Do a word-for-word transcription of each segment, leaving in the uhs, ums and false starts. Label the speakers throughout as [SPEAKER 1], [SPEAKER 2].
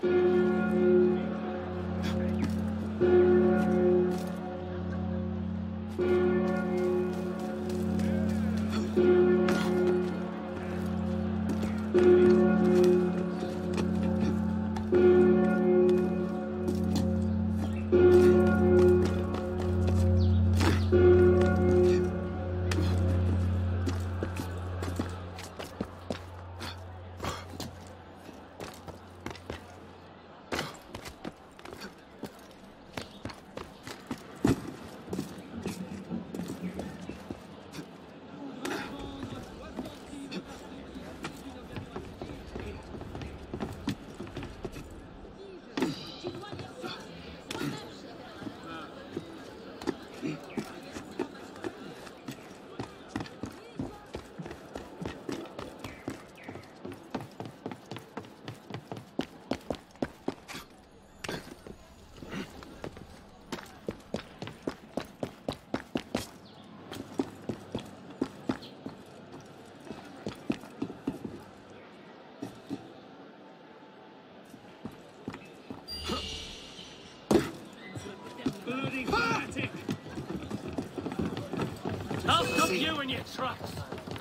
[SPEAKER 1] I'll stop you and your trucks!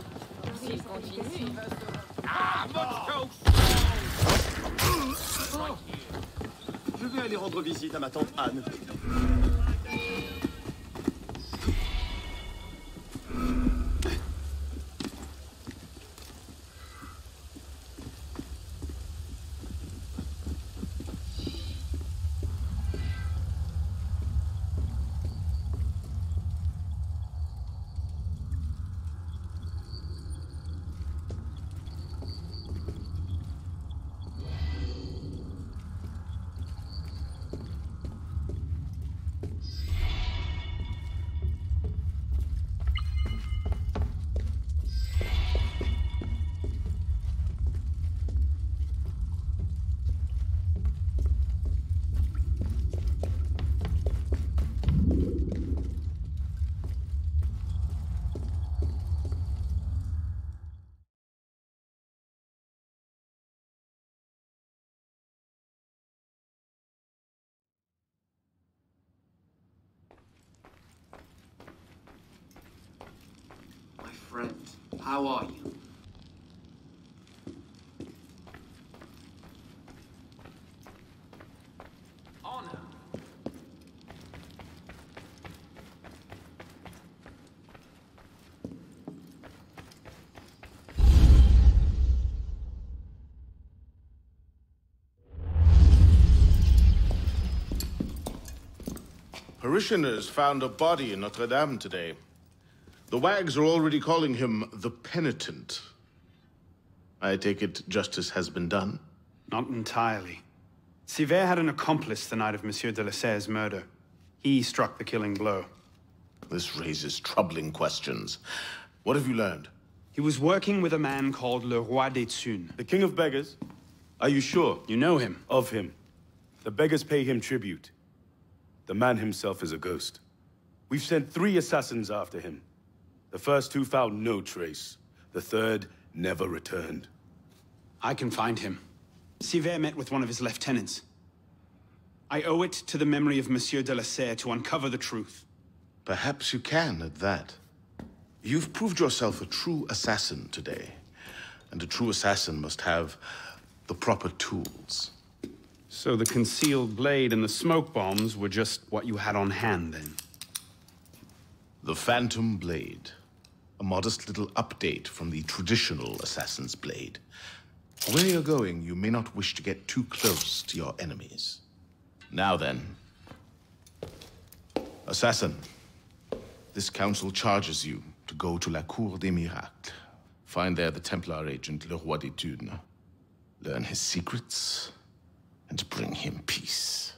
[SPEAKER 1] Ah, much
[SPEAKER 2] Je vais aller rendre visite à ma tante Anne.
[SPEAKER 3] Friend, how are you? Arno.
[SPEAKER 4] Parishioners found a body in Notre Dame today. The wags are already calling him the Penitent. I take it justice has been done?
[SPEAKER 5] Not entirely. Sivert had an accomplice the night of Monsieur de la Serre's murder. He struck the killing blow.
[SPEAKER 4] This raises troubling questions. What have you learned?
[SPEAKER 5] He was working with a man called Le Roi des Thunes.
[SPEAKER 6] The King of Beggars? Are you sure?
[SPEAKER 5] You know him?
[SPEAKER 6] Of him. The beggars pay him tribute. The man himself is a ghost. We've sent three assassins after him. The first two found no trace. The third never returned.
[SPEAKER 5] I can find him. Sivert met with one of his lieutenants. I owe it to the memory of Monsieur de la Serre to uncover the truth.
[SPEAKER 4] Perhaps you can at that. You've proved yourself a true assassin today. And a true assassin must have the proper tools.
[SPEAKER 5] So the concealed blade and the smoke bombs were just what you had on hand, then?
[SPEAKER 4] The Phantom Blade. A modest little update from the traditional assassin's blade. Where you're going, you may not wish to get too close to your enemies. Now then. Assassin, this council charges you to go to La Cour des Miracles. Find there the Templar agent, Le Roi des Thunes. Learn his secrets, and bring him peace.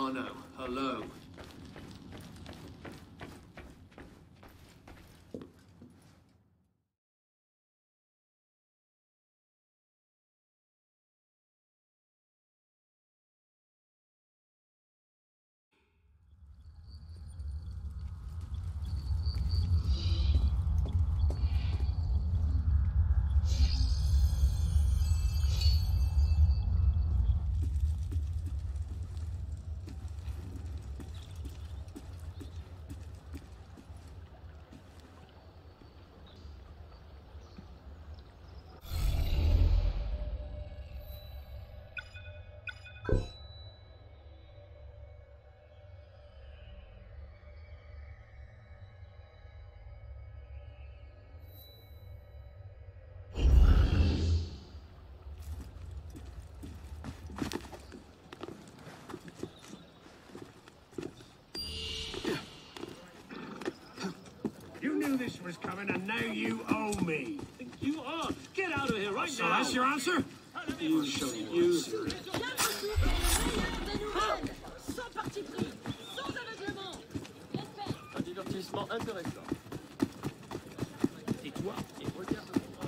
[SPEAKER 3] Arno, hello.
[SPEAKER 1] You knew this was coming, and now you owe me. You are. Get out of here right
[SPEAKER 2] So
[SPEAKER 1] now.
[SPEAKER 2] that's your answer?
[SPEAKER 1] You show you.
[SPEAKER 7] Sans parti pris, sans aveuglement. Respect.
[SPEAKER 2] Un divertissement intéressant.
[SPEAKER 1] Tais-toi et regarde.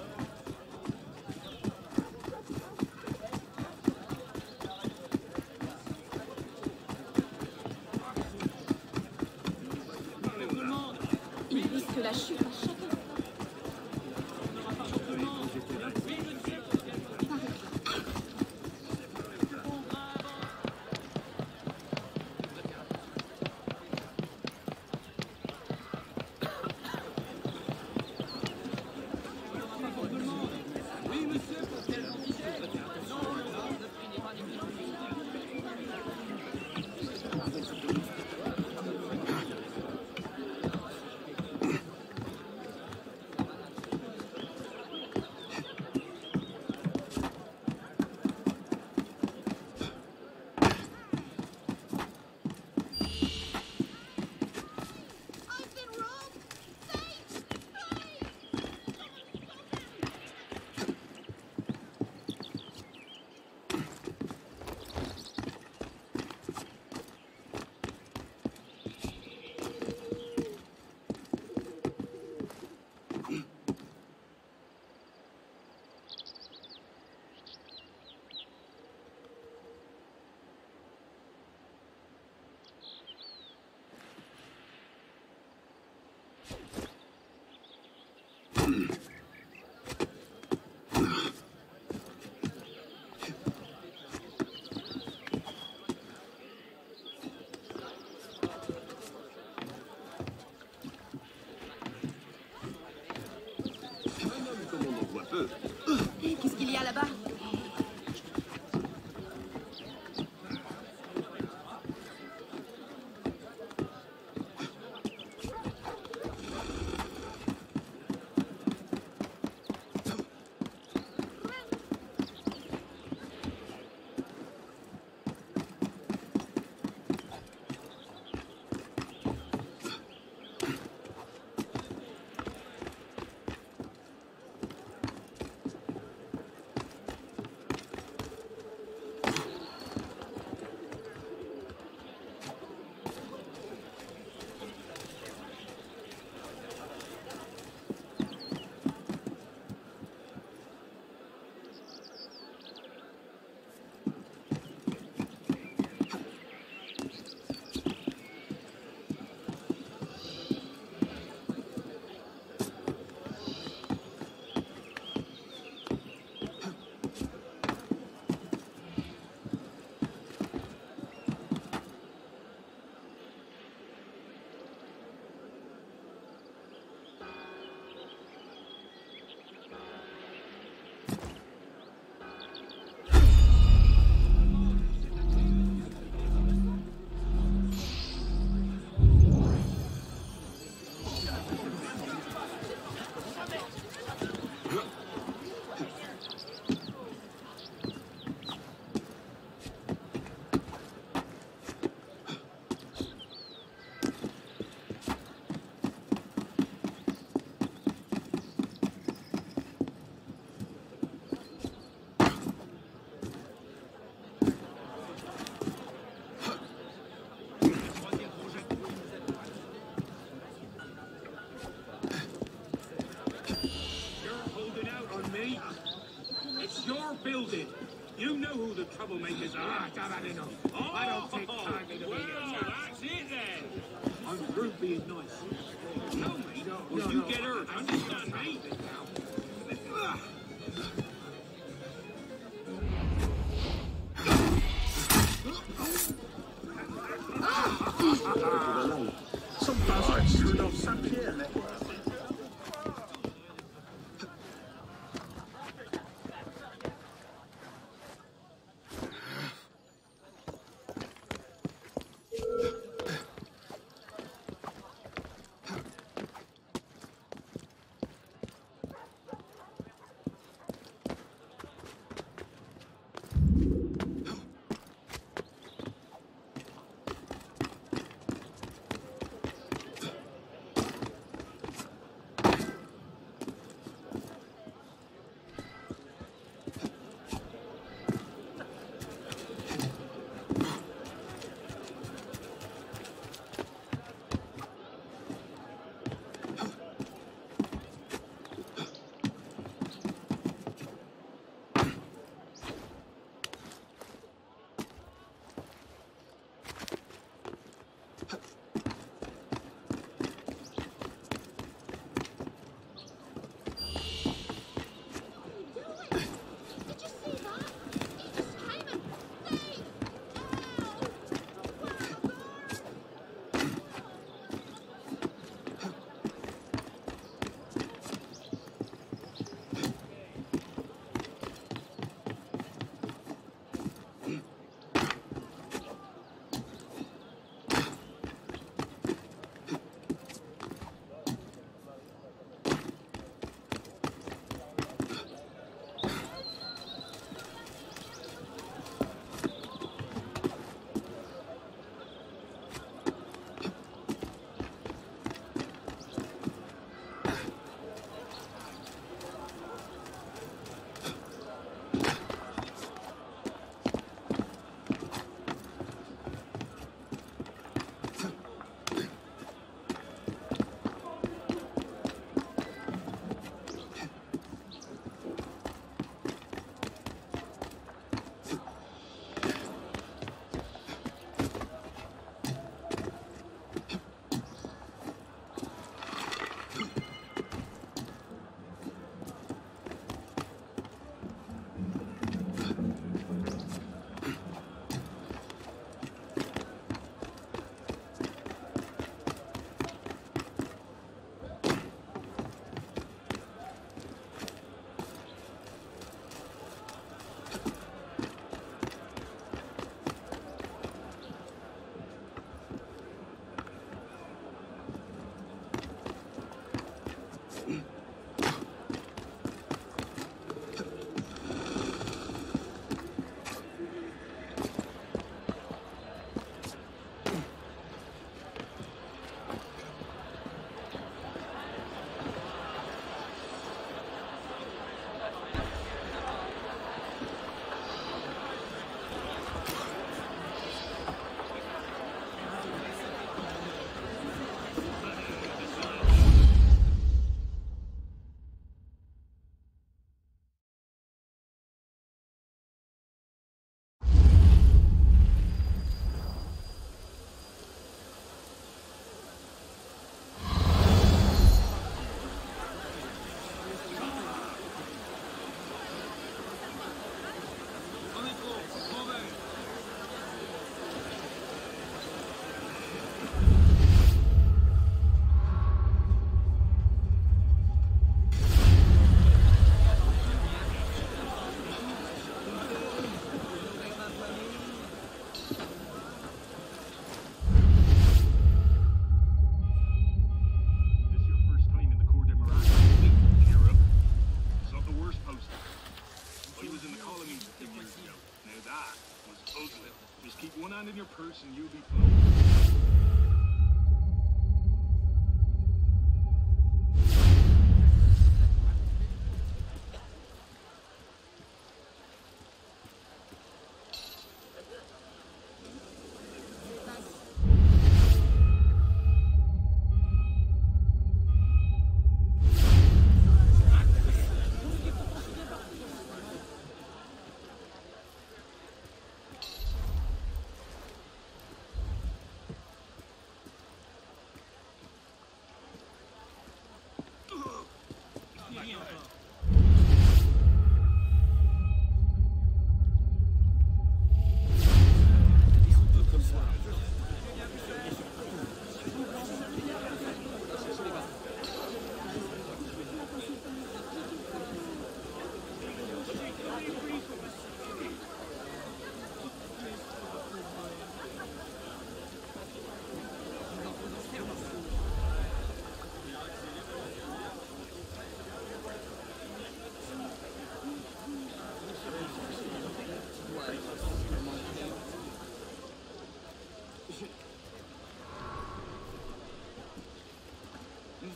[SPEAKER 7] Il risque la chute à chacun.
[SPEAKER 1] building. You know who the troublemakers are. Ah, I've had enough. Oh, I don't take kindly to
[SPEAKER 3] well,
[SPEAKER 1] being a
[SPEAKER 3] that's it then.
[SPEAKER 1] I'm through being nice. Tell me,
[SPEAKER 3] no,
[SPEAKER 1] if
[SPEAKER 3] no,
[SPEAKER 1] you
[SPEAKER 3] no,
[SPEAKER 1] get hurt, understand me?
[SPEAKER 2] Some bastard screwed up Saint-Pierre.
[SPEAKER 1] In your purse and you'll be fine.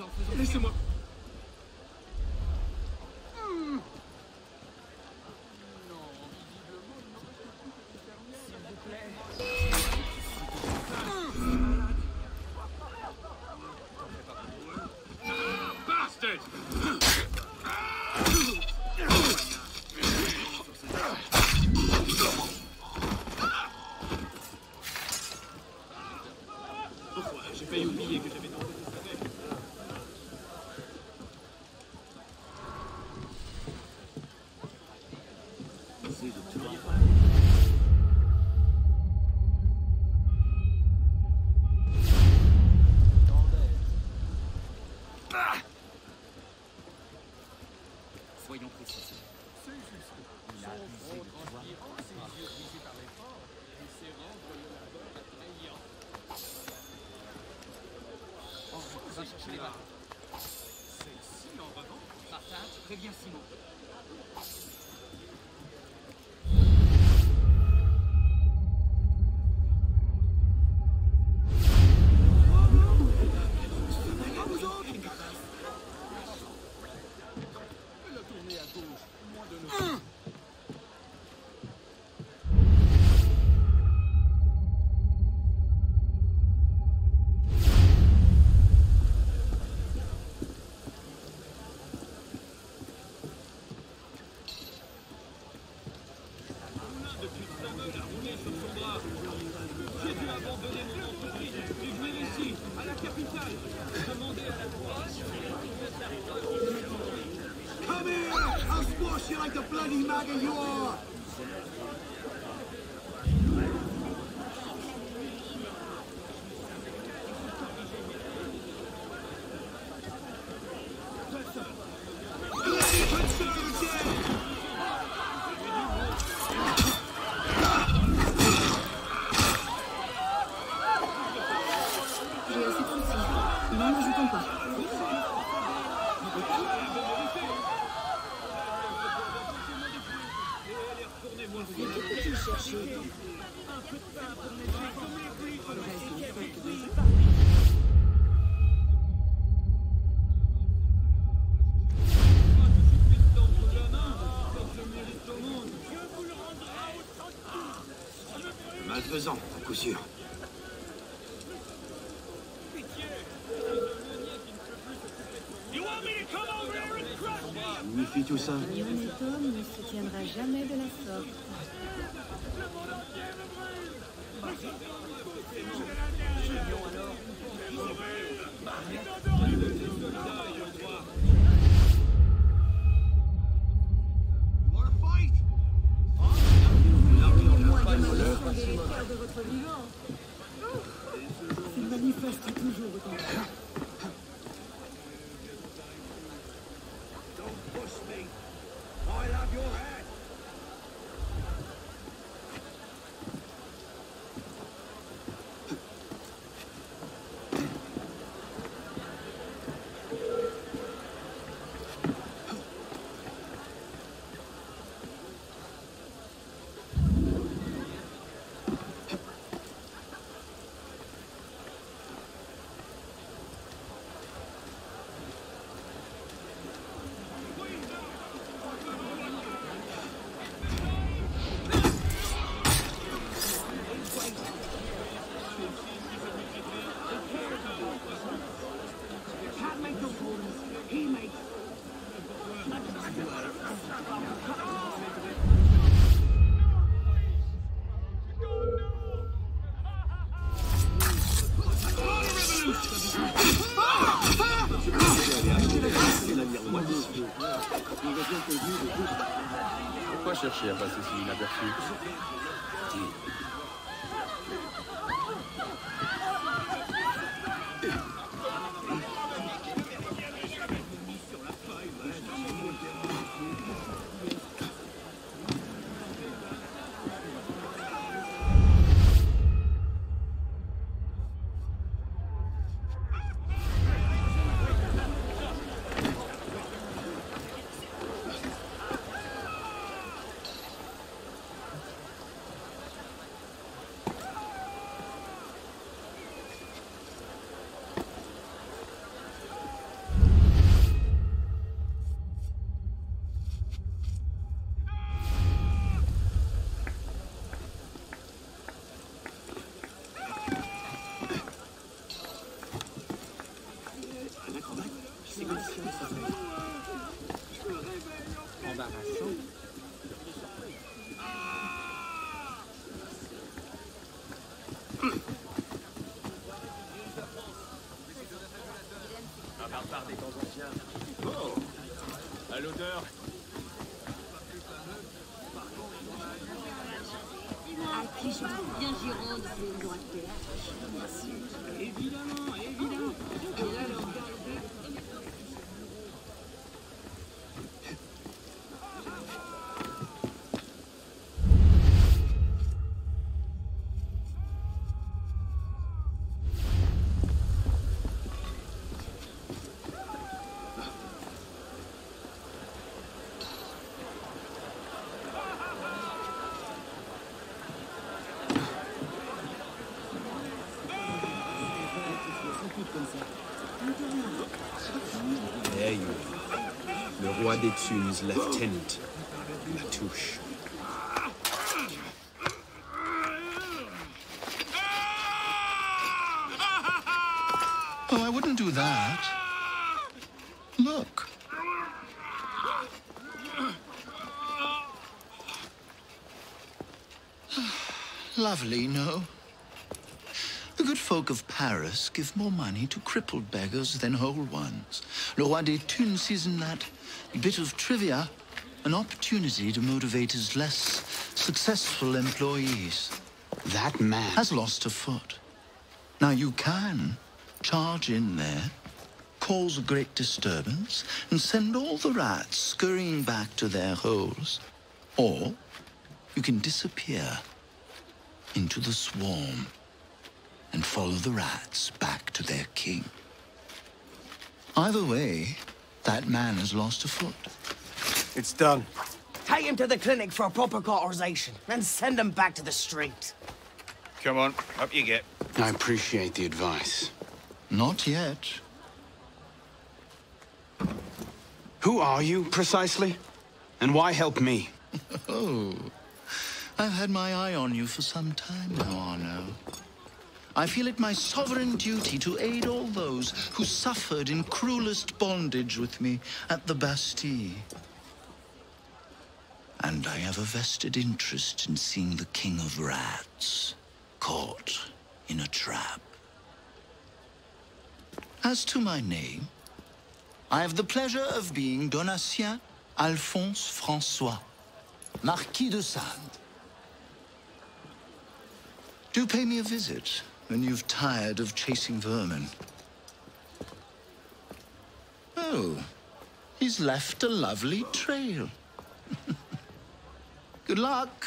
[SPEAKER 1] Laissez-moi. Bastard! Pourquoi? J'ai failli oublier que j'avais tenté de savoir.
[SPEAKER 3] Soyons précis. On va chercher les bateaux. Celle-ci, en revanche. Partage, préviens Simon.
[SPEAKER 1] Come here! I'll squash you like the bloody maggot you are! Bloody conservative!
[SPEAKER 7] J'ai assez de soucis. N'en ajoutons pas.
[SPEAKER 1] Malfaisant, à coup sûr. Signifie tout ça?
[SPEAKER 7] Un honnête homme ne se tiendra jamais de la sorte.
[SPEAKER 1] You wanna fight?
[SPEAKER 7] De votre vivant. S'il manifeste toujours autant.
[SPEAKER 1] Don't push me. I'll have your head. Can't make the rules. He makes.
[SPEAKER 2] Pourquoi chercher à passer si inaperçu?
[SPEAKER 3] Embarrassant.
[SPEAKER 2] Oh, à l'odeur.
[SPEAKER 7] À qui je trouve bien Gironde, c'est une droite de Merci.
[SPEAKER 3] Évidemment, évidemment. Et là, le regardez.
[SPEAKER 5] There you are. Le roi des Thunes' lieutenant, La Touche.
[SPEAKER 4] Oh, I wouldn't do that. Look. Lovely, no? The good folk of Paris give more money to crippled beggars than whole ones. Le Roi des Thunes sees in that bit of trivia an opportunity to motivate his less successful employees.
[SPEAKER 5] That man
[SPEAKER 4] Has lost a foot. Now you can charge in there, cause a great disturbance, and send all the rats scurrying back to their holes. Or you can disappear into the swarm and follow the rats back to their king. Either way, that man has lost a foot.
[SPEAKER 2] It's done.
[SPEAKER 8] Take him to the clinic for a proper cauterization, then send him back to the street.
[SPEAKER 9] Come on, up you get.
[SPEAKER 5] I appreciate the advice.
[SPEAKER 4] Not yet.
[SPEAKER 5] Who are you, precisely? And why help me?
[SPEAKER 4] Oh, I've had my eye on you for some time now, Arno. I feel it my sovereign duty to aid all those who suffered in cruelest bondage with me at the Bastille. And I have a vested interest in seeing the King of Rats caught in a trap. As to my name, I have the pleasure of being Donatien Alphonse François, Marquis de Sade. Do pay me a visit when you've tired of chasing vermin. Oh, he's left a lovely trail. Good luck.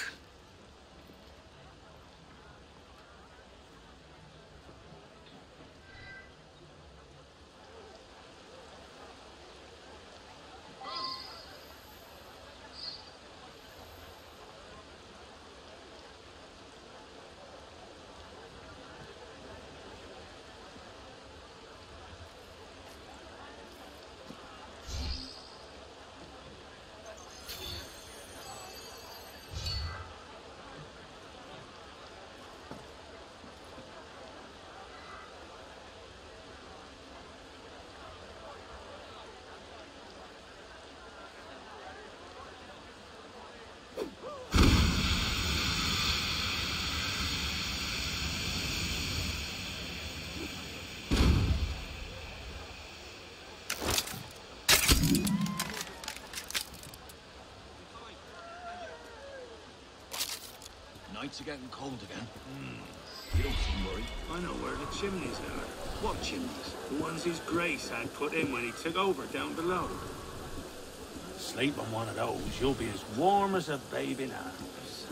[SPEAKER 2] Nights are getting cold again. Mm. You don't seem worried.
[SPEAKER 1] I know where the chimneys are. What chimneys? The ones his grace had put in when he took over down below. Sleep on one of those, you'll be as warm as a babe in arms.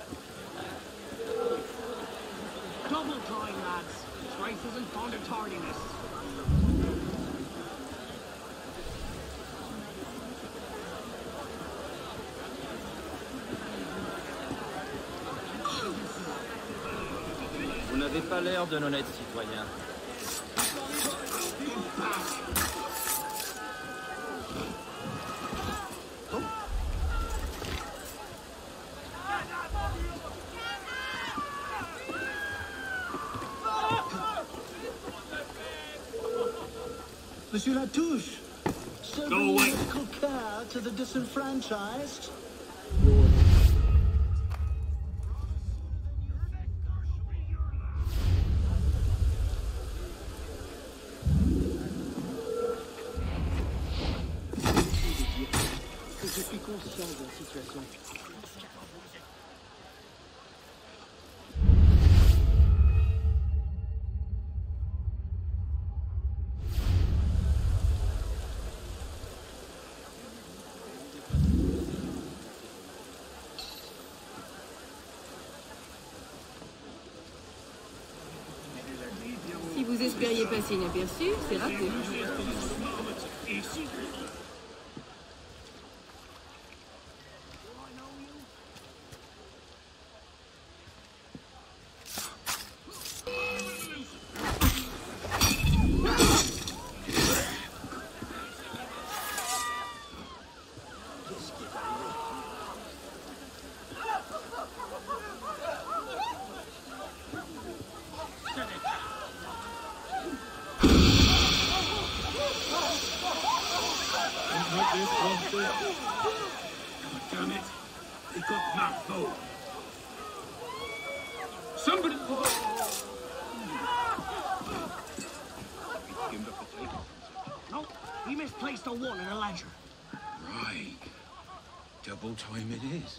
[SPEAKER 3] Double time, lads. Strife isn't fond of tardiness.
[SPEAKER 10] Vous n'avez pas l'air d'un honnête citoyen.
[SPEAKER 1] Monsieur Latouche, Go away.
[SPEAKER 11] medical care to the disenfranchised.
[SPEAKER 3] Je suis conscient de la situation.
[SPEAKER 7] Si vous espériez passer inaperçu, c'est raté.
[SPEAKER 1] Damn it! He got Marco. Somebody.
[SPEAKER 8] No, we misplaced a one in a ledger.
[SPEAKER 2] Right. Double time it is.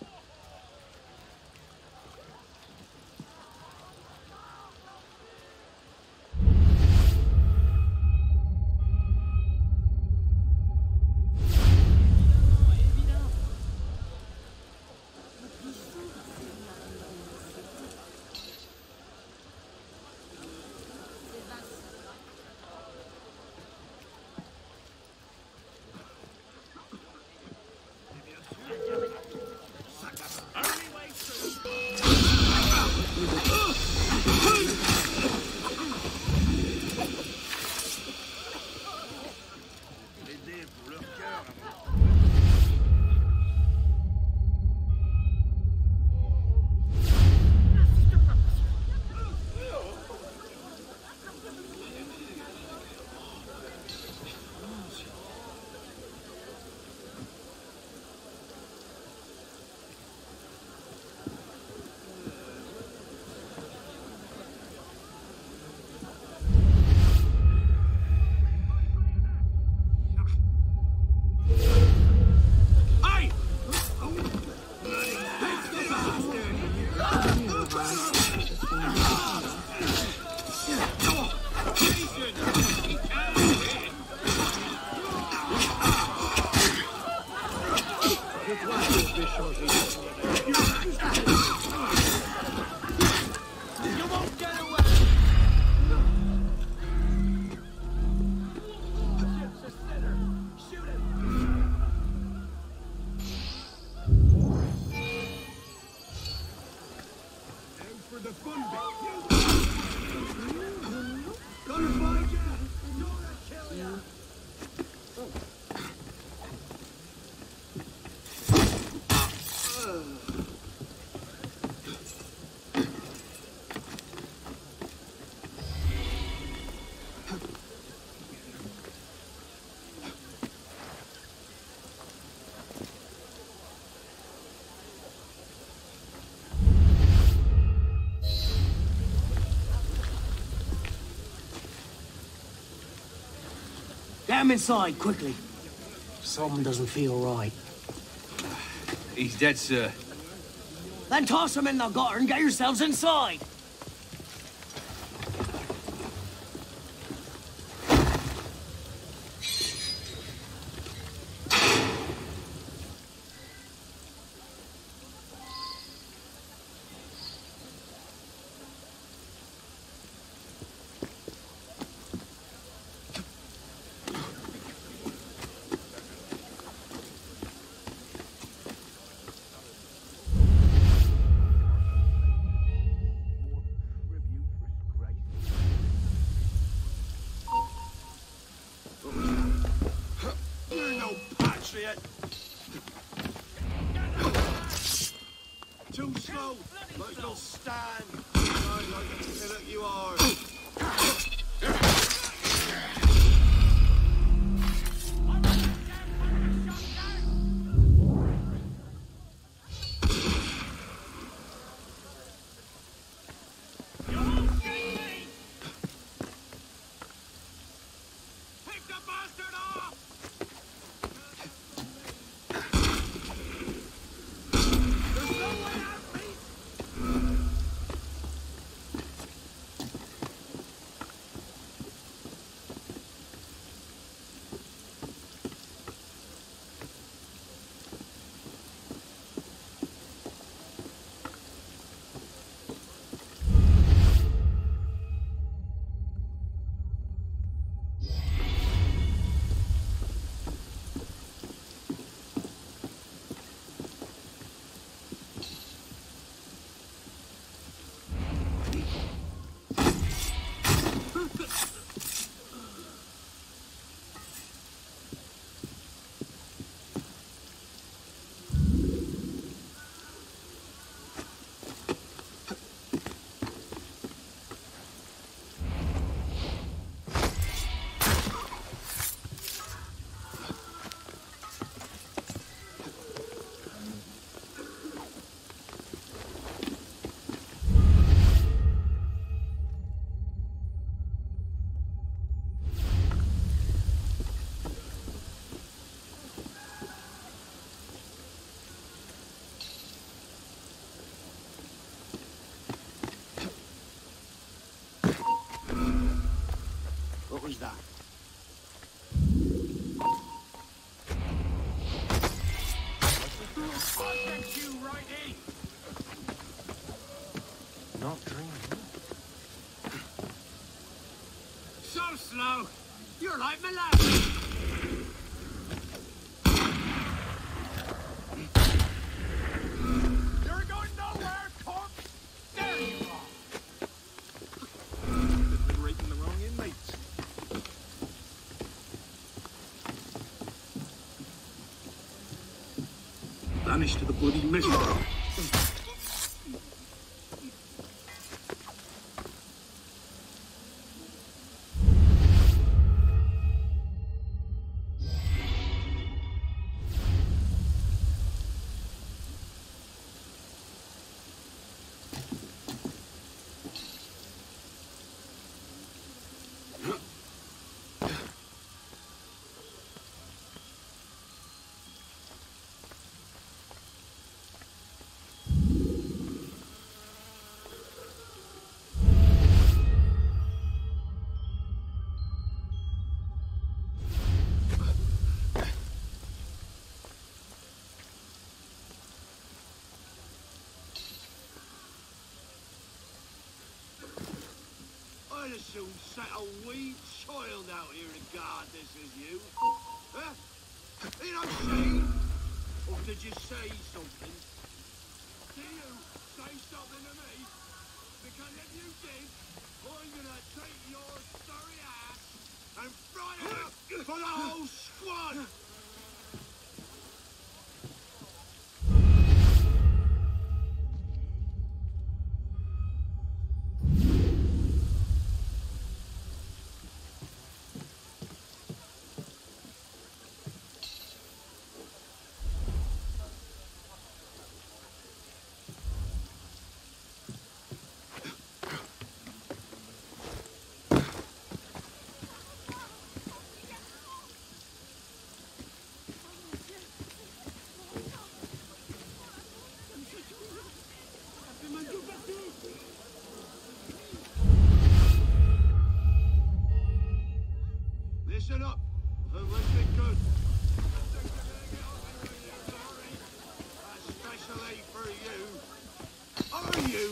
[SPEAKER 8] Get him inside, quickly. Something doesn't feel right.
[SPEAKER 2] He's dead, sir.
[SPEAKER 8] Then toss him in the gutter and get yourselves inside.
[SPEAKER 11] Too slow. Like you'll stand. Right, like a pillock you are. bastard off! There's no way out, mate! What was that? I'll get you right in!
[SPEAKER 1] Not dreaming.
[SPEAKER 11] So slow! You're like my lad! You're going nowhere, corpse! There you are! Liberating the wrong inmates. Vanished to the bloody mist. I'd as soon set a wee child out here to guard this as you. Huh? You know, shame? Or did you say something? Did you say something to me? Because if you did, I'm gonna take your sorry ass and fry it up for the whole squad! Listen up, and listen good. Especially for you. Are you?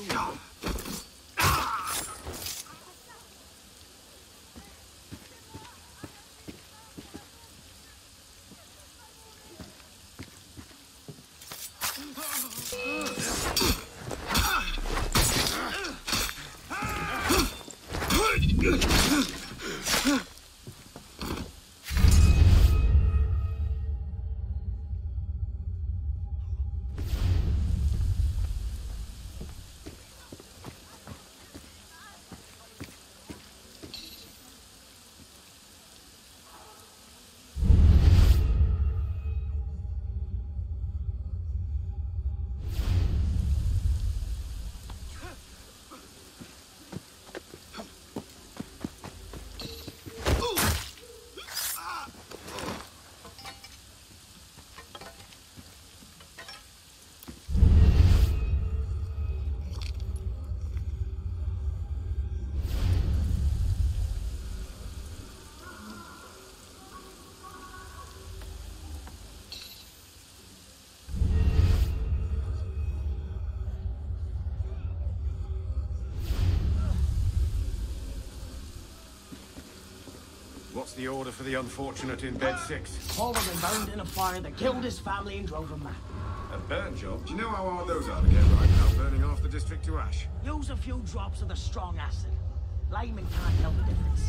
[SPEAKER 12] What's the order for the unfortunate in bed six?
[SPEAKER 8] Paul was burned in a fire that killed his family and drove him mad.
[SPEAKER 12] A burn job? Do you know how hard those are to get right now, burning half the district to ash?
[SPEAKER 8] Use a few drops of the strong acid. Layman can't tell the difference.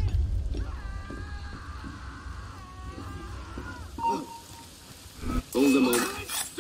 [SPEAKER 11] Hold them up.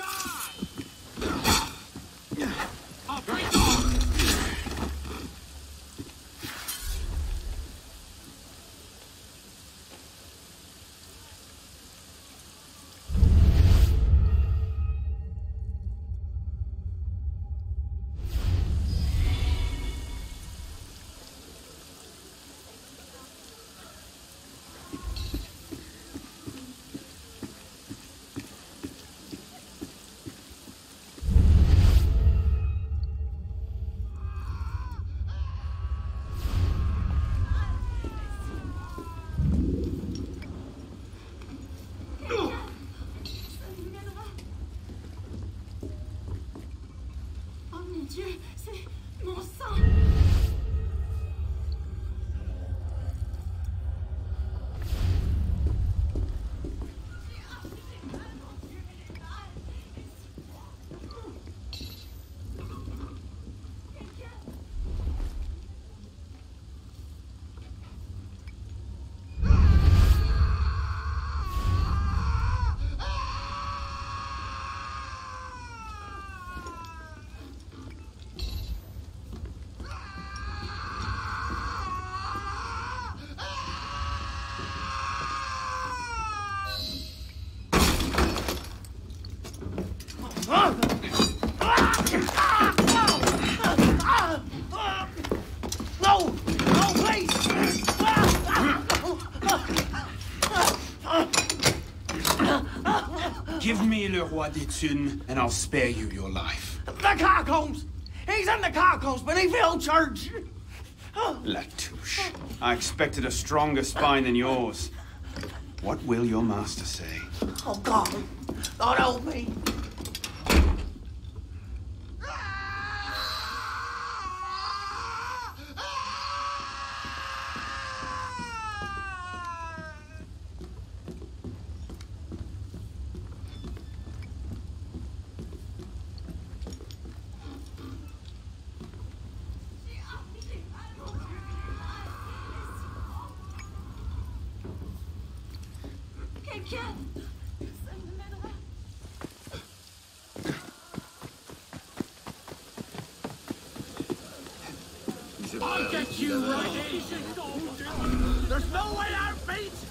[SPEAKER 5] Give me le roi des thunes, and I'll spare you your life.
[SPEAKER 8] The catacombs! He's in the catacombs beneath the old church!
[SPEAKER 5] Latouche, I expected a stronger spine than yours. What will your master say?
[SPEAKER 8] Oh, God. God help me.
[SPEAKER 1] I'll get you right in. There's no way out, mate!